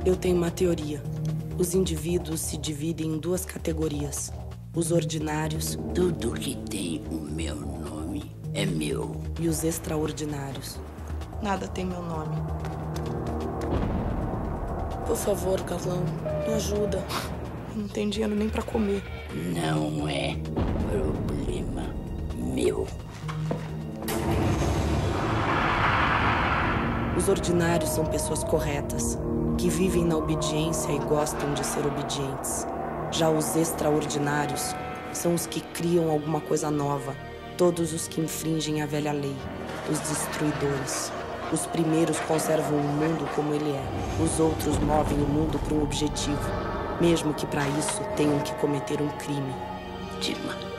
Eu tenho uma teoria. Os indivíduos se dividem em duas categorias. Os ordinários... Tudo que tem o meu nome é meu. E os extraordinários. Nada tem meu nome. Por favor, Carlão, me ajuda. Eu não tenho dinheiro nem pra comer. Não é problema meu. Os ordinários são pessoas corretas, que vivem na obediência e gostam de ser obedientes. Já os extraordinários são os que criam alguma coisa nova, todos os que infringem a velha lei, os destruidores. Os primeiros conservam o mundo como ele é, os outros movem o mundo para um objetivo, mesmo que para isso tenham que cometer um crime. Te matar.